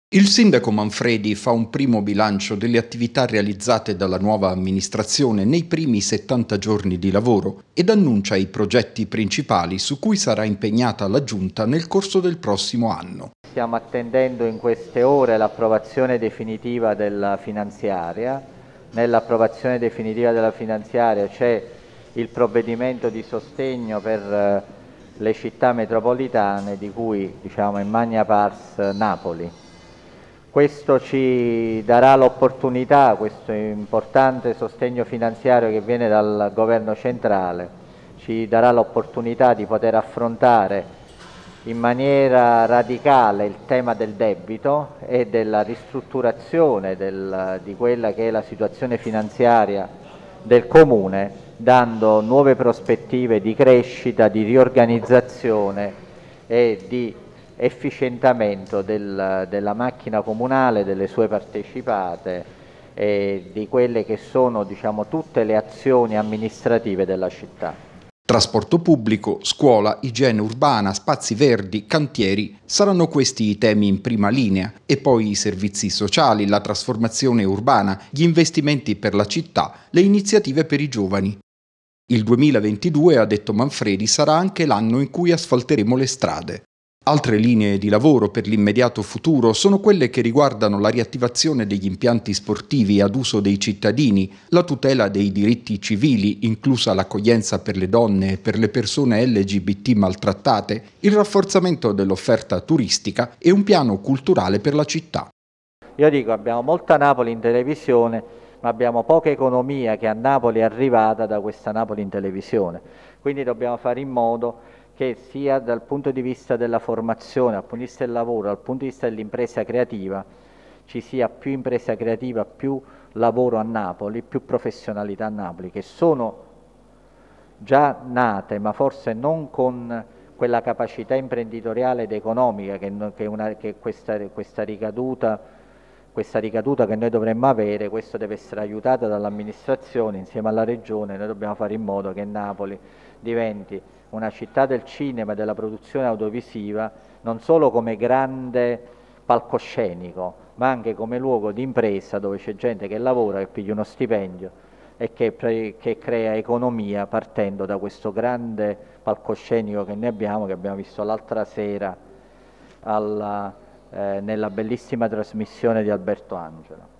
Il sindaco Manfredi fa un primo bilancio delle attività realizzate dalla nuova amministrazione nei primi 70 giorni di lavoro ed annuncia i progetti principali su cui sarà impegnata la Giunta nel corso del prossimo anno. Stiamo attendendo in queste ore l'approvazione definitiva della finanziaria. Nell'approvazione definitiva della finanziaria c'è il provvedimento di sostegno per le città metropolitane, di cui in magna pars Napoli. Questo ci darà l'opportunità, questo importante sostegno finanziario che viene dal governo centrale, ci darà l'opportunità di poter affrontare in maniera radicale il tema del debito e della ristrutturazione di quella che è la situazione finanziaria del Comune, dando nuove prospettive di crescita, di riorganizzazione e di efficientamento della macchina comunale, delle sue partecipate e di quelle che sono tutte le azioni amministrative della città. Trasporto pubblico, scuola, igiene urbana, spazi verdi, cantieri, saranno questi i temi in prima linea, e poi i servizi sociali, la trasformazione urbana, gli investimenti per la città, le iniziative per i giovani. Il 2022, ha detto Manfredi, sarà anche l'anno in cui asfalteremo le strade. Altre linee di lavoro per l'immediato futuro sono quelle che riguardano la riattivazione degli impianti sportivi ad uso dei cittadini, la tutela dei diritti civili, inclusa l'accoglienza per le donne e per le persone LGBT maltrattate, il rafforzamento dell'offerta turistica e un piano culturale per la città. Io dico, abbiamo molta Napoli in televisione, ma abbiamo poca economia che a Napoli è arrivata da questa Napoli in televisione. Quindi dobbiamo fare in modo che sia dal punto di vista della formazione, dal punto di vista del lavoro, dal punto di vista dell'impresa creativa, ci sia più impresa creativa, più lavoro a Napoli, più professionalità a Napoli, che sono già nate, ma forse non con quella capacità imprenditoriale ed economica che questa ricaduta che noi dovremmo avere. Questo deve essere aiutato dall'amministrazione insieme alla regione. Noi dobbiamo fare in modo che Napoli diventi una città del cinema e della produzione audiovisiva, non solo come grande palcoscenico, ma anche come luogo di impresa dove c'è gente che lavora, che piglia uno stipendio e che crea economia partendo da questo grande palcoscenico che abbiamo visto l'altra sera nella bellissima trasmissione di Alberto Angela.